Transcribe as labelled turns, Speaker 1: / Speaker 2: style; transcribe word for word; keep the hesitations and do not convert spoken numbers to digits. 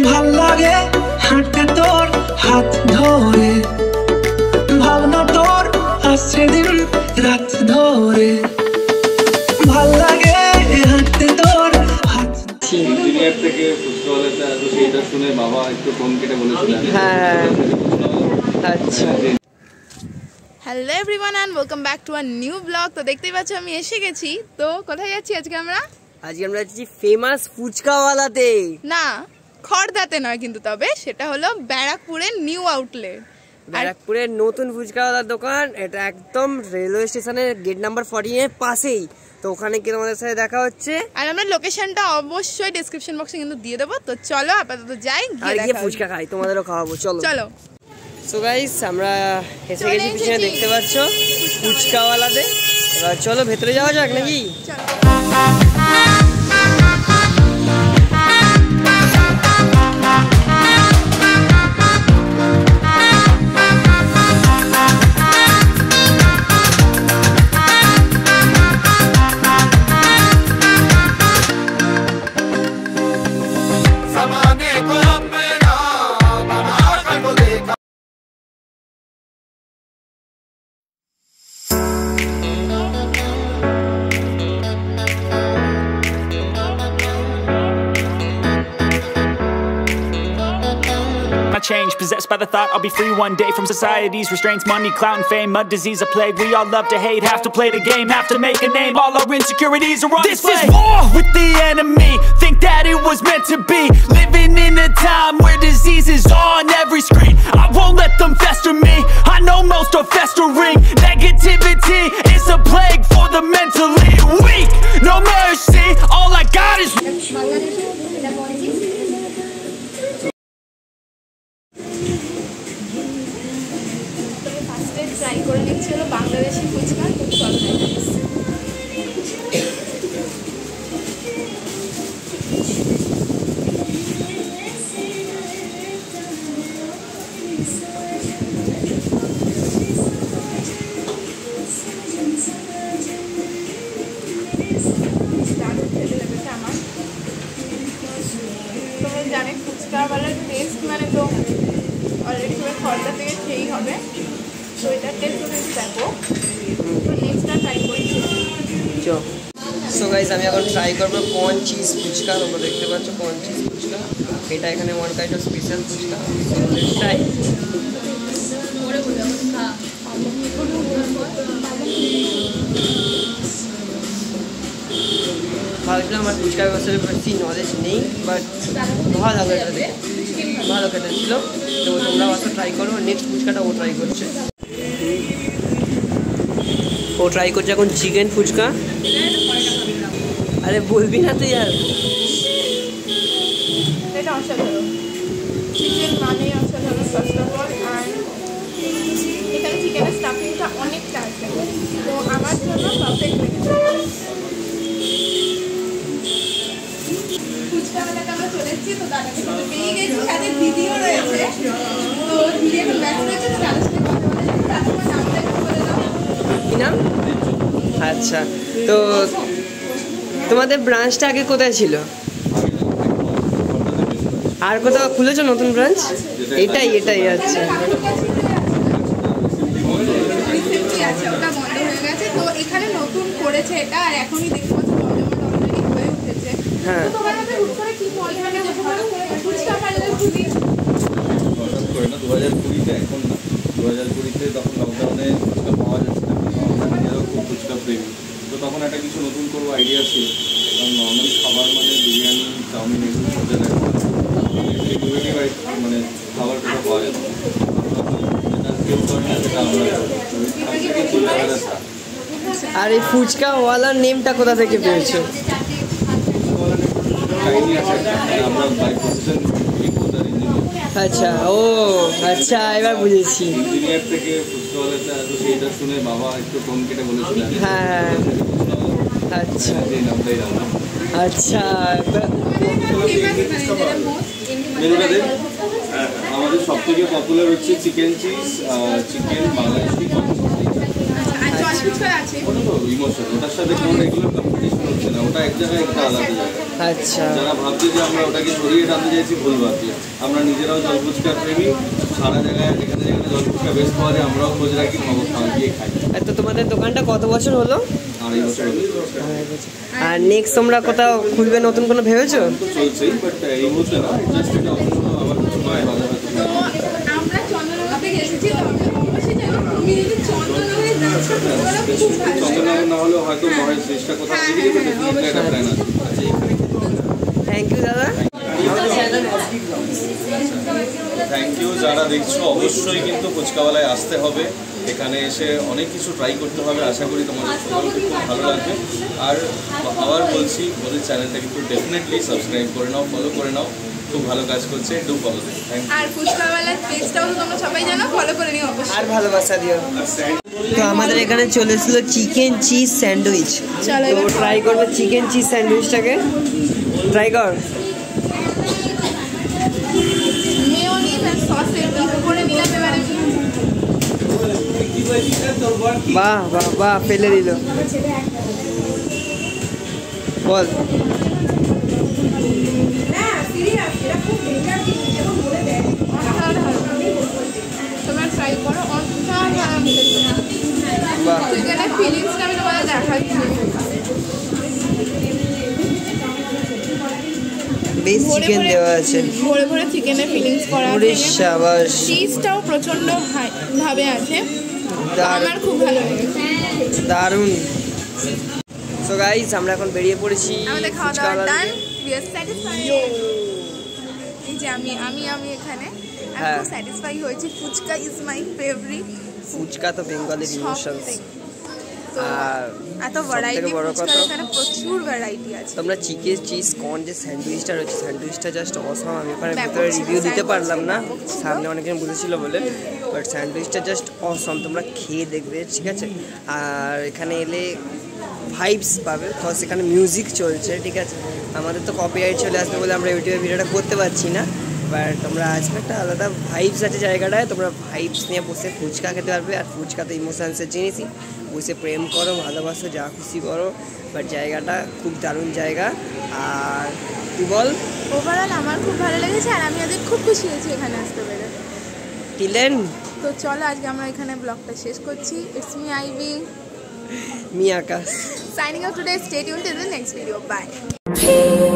Speaker 1: ভাল লাগে হাঁটতে তোর হাত ধরে, ভাবনা তোর আসছে দিন রাত ধরে, ভাল লাগে হাঁটতে তোর হাত।
Speaker 2: ইঞ্জিনিয়ার থেকে ফুচকাওয়ালাতে আসবো সেইটা শুনে বাবা একটু ফোন কেটে বলেছিলেন।
Speaker 3: হ্যাঁ আচ্ছা।
Speaker 4: Hello everyone and welcome back to our new blog. তো দেখতেই পাচ্ছ আমি এসে গেছি। তো কোথায় যাচ্ছি আজকে আমরা?
Speaker 3: আজকে আমরা যাচ্ছি ফেমাস ফুচকাওয়ালাতে।
Speaker 4: না, খড়দাতে নয়, কিন্তু তবে সেটা হলো ব্যারাকপুরের নিউ আউটলেট,
Speaker 3: ব্যারাকপুরের নতুন ফুচকাওয়ালার দোকান। এটা একদম রেলওয়ে স্টেশনের গেট নাম্বার ফোরটিন এর পাশেই। তো ওখানে কি তোমাদের সাথে দেখা হচ্ছে, আর
Speaker 4: আমরা লোকেশনটা অবশ্যই ডেসক্রিপশন বক্সে কিন্তু দিয়ে দেবো। তো চলো আপাতত যাই,
Speaker 3: গিয়ে ফুচকা খাই, তোমাদেরও খাওয়াবো। চলো চলো। সো গাইস আমরা এসে গেছি, পিছনে দেখতে পাচ্ছ ফুচকাওয়ালাতে। এবার চলো ভেতরে যাওয়া যাক নাকি?
Speaker 5: Change, possessed by the thought I'll be free one day from society's restraints, money, clout, and fame, a disease, a plague we all love to hate, have to play the game, have to make a name, all our insecurities are on this display. This is war with the enemy, think that it was meant to be, living in a time where disease is on every screen, I won't let them fester me, I know most are festering, negativity is a plague for the mentally weak, no mercy, all I got is
Speaker 4: try করে নিচ্ছি হলো বাংলাদেশি ফুচকা। খুব চলো আমার তোমরা জানে ফুচকাওয়ালার test মানে তো অলরেডি সবাই খড়দা থেকে খেয়েই হবে। তো এটা টেস্ট করে দেখো, তো নেক্সটটা ট্রাই করছি।
Speaker 3: চো সো গাইস আমি এখন ট্রাই করবো কর্ন চিজ ফুচকা। তোমরা দেখতে পাচ্ছ কর্ন চিজ ফুচকা, এটা এখানে one kind of special fuchka. Try ভাবছিলাম আমার ফুচকার ব্যবসার বেশি নলেজ নেই, বাট ভালো খেতে ভালো খেতে ছিল। তো তোমরা অবশ্য ট্রাই করো। নেক্সট ফুচকাটা ও ট্রাই করছে, ও ট্রাই করছে এখন চিকেন ফুচকা। আরে বলবি না তুই আর,
Speaker 4: এটা অসাধারণ, চিকেন মানেই অসাধারণ ফার্স্ট অফ অল। আর এখানে চিকেনের স্টাফিংটা অনেকটা আছে, তো আমার জন্য পারফেক্ট লেগেছে। ফুচকাওয়ালাতে আমরা চলে এসেছি, তো দাদাকে সাথে পেয়ে গেছি, সাথে দিদিও রয়েছে। তো দিদি এখন ব্যস্ত রয়েছে, তো দাদার সাথে কথা বলে তারপর নামটা একটু বলে দাও।
Speaker 3: কি নাম? আচ্ছা, তো তোমাদের ব্রাঞ্চটা আগে কোথায় ছিল? আর কোথাও খুলেছো নতুন ব্রাঞ্চ? এটাই এটাই আচ্ছা।
Speaker 4: ওটা বন্ধ হয়ে গেছে, তো এখানে নতুন করেছে এটা, আর এখনই দেখতে পাচ্ছি অলরেডি হয়ে উঠেছে।
Speaker 3: হ্যাঁ,
Speaker 4: তোমার মধ্যে হুট করে কি মনে হয় যে ফুচকা পার্লার খুলি?
Speaker 2: দু হাজার কুড়িতে এখন না, দু হাজার কুড়িতে তখন লকডাউনে ফুচকা পাওয়া যাচ্ছে না, নিজেরও খুব ফুচকা প্রেমী। তো তখন একটা কিছু নতুন করবো আইডিয়া ছিল, কারণ নর্মাল খাবার মানে বিরিয়ানি, চাউমিন এগুলো সোজা লাগে, মানে খাবার কোথাও পাওয়া যায় না।
Speaker 3: আর এই ফুচকাওয়ালার নেমটা কোথা থেকে পেয়েছো? আচ্ছা, ও আচ্ছা, এবার বুঝেছি।
Speaker 2: ইঞ্জিনিয়ার থেকে ফুচকাওয়ালাতে আসবো সেইটা শুনে বাবা একটু ফোন কেটে বলেছিলেন।
Speaker 3: হ্যাঁ আচ্ছা আচ্ছা।
Speaker 2: আমাদের সব থেকে পপুলার হচ্ছে chicken cheese, chicken Bangladeshi emotion, ওটার সাথে কোনো রেগুলার কম্পিটিশন হচ্ছে হচ্ছে না, ওটা এক জায়গায় একটা আলাদা জায়গা।
Speaker 3: আচ্ছা,
Speaker 2: যারা ভাবছে যে আমরা ওটাকে সরিয়ে টানতে চাইছি ভুল ভাবছি। আমরা নিজেরাও জল ফুচকা প্রেমী, সারা জায়গায় যেখানে যেখানে জল ফুচকা বেশ পাওয়া যায় আমরাও খোঁজ রাখি, খাওয়া গিয়ে খাই।
Speaker 3: তো তোমাদের দোকানটা কত বছর হলো?
Speaker 2: আড়াই বছর হলো।
Speaker 3: আর নেক্সট তোমরা কোথাও খুলবে নতুন কোনো ভেবেছো?
Speaker 2: চলছেই, বাট এই মুহূর্তে না, জাস্ট এটা অন্য আবার কিছু নয়, ভালো হয়তো
Speaker 4: আমরা চন্দননগর এসেছি, অবশ্যই জানো তুমি যদি চন্দননগরে যাচ্ছ তোমরা খুব ভালো।
Speaker 2: চন্দননগর না হলেও হয়তো মহেশ চেষ্টা কোথাও থেকে যাবে, একটা প্ল্যান আছে।
Speaker 3: থ্যাংক ইউ দাদা।
Speaker 2: Thank you. যারা দেখছো অবশ্যই কিন্তু ফুচকাওয়ালায় আসতে হবে, এখানে এসে অনেক কিছু ট্রাই করতে হবে। আশা করি তোমাদের সকলকে খুব ভালো লাগবে। আর আবার বলছি, ওদের চ্যানেলটা কিন্তু ডেফিনেটলি সাবস্ক্রাইব করে নাও, ফলো করে নাও, খুব ভালো কাজ করছে, ডু ফলো দেন। Thank you.
Speaker 4: আর ফুচকাওয়ালার পেজটাও তো তোমরা সবাই জানো, ফলো করে নিও অবশ্যই,
Speaker 3: আর ভালোবাসা দিও। তো আমাদের এখানে চলে এসেছিল চিকেন চিজ স্যান্ডউইচ।
Speaker 4: চলো
Speaker 3: তো ট্রাই করবো চিকেন চিজ স্যান্ডউইচটাকে, ট্রাই কর।
Speaker 4: মেয়োনিজ আর সসে ডিপ করে নিলাম এবারে।
Speaker 3: বাহ বাহ বাহ, ফেলে দিল। বল।
Speaker 4: তোমরা ট্রাই করো, অসাধারণ চিকেনের ফিলিংসটা আমি তোমাদের দেখাচ্ছি।
Speaker 3: বেশ চিকেন দেওয়া আছে,
Speaker 4: ভরে ভরে চিকেনের ফিলিংস করা আছে,
Speaker 3: শাবাশ।
Speaker 4: চিজটাও প্রচন্ড ভাবে আছে, আমার খুব ভালো লেগেছে,
Speaker 3: দারুণ। সো গাইস আমরা এখন বেরিয়ে পড়েছি।
Speaker 4: আমাদের খাওয়া দাওয়া ডান, উই আর স্যাটিসফাইড। এই যে আমি আমি আমি এখানে আমি খুব স্যাটিসফাই হয়েছি। Fuchka is my favourite.
Speaker 3: Fuchka তো বেঙ্গলের ইমোশনস।
Speaker 4: আর এত ভ্যারাইটি ফুচকা, এখানে প্রচুর ভ্যারাইটি আছে।
Speaker 3: তোমরা চিকেন চিজ কর্ন যে স্যান্ডউইচটা রয়েছে, স্যান্ডউইচটা জাস্ট অসাম। আমি ওখানে ভেতরে রিভিউ দিতে পারলাম না, সামনে অনেকজন বলেছিল বলে, বাট স্যান্ডউইচটা জাস্ট অসাম। তোমরা খেয়ে দেখবে, ঠিক আছে? আর এখানে এলে ভাইবস পাবে, বিকজ এখানে মিউজিক চলছে, ঠিক আছে? আমাদের তো কপিরাইট চলে আসবে বলে আমরা ইউটিউবে ভিডিওটা করতে পারছি না, বাট তোমরা আসবে, একটা আলাদা ভাইবস আছে জায়গাটায়। তোমরা ভাইবস নিয়ে বসে ফুচকা খেতে পারবে। আর ফুচকা তো ইমোশনসের জিনিসই, বসে প্রেম করো, ভালোবাসো, যা খুশি করো। বাট জায়গাটা খুব দারুণ জায়গা। আর তুই বল।
Speaker 4: ওভারঅল আমার খুব ভালো লেগেছে, আর আমি আজকে খুব খুশি হয়েছি এখানে আসতে পেরে।
Speaker 3: টিলেন।
Speaker 4: তো চলো আজকে আমরা এখানে ব্লগটা শেষ করছি। It's me Ivy,
Speaker 3: me Akash,
Speaker 4: signing out today. Stay tuned till the next video. Bye.